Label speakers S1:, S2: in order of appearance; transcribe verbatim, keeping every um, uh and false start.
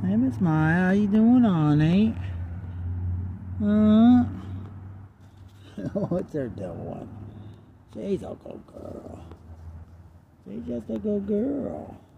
S1: Hey, Miss Maya, how you doing, honey? Huh? What's her doing? She's a good girl. She's just a good girl.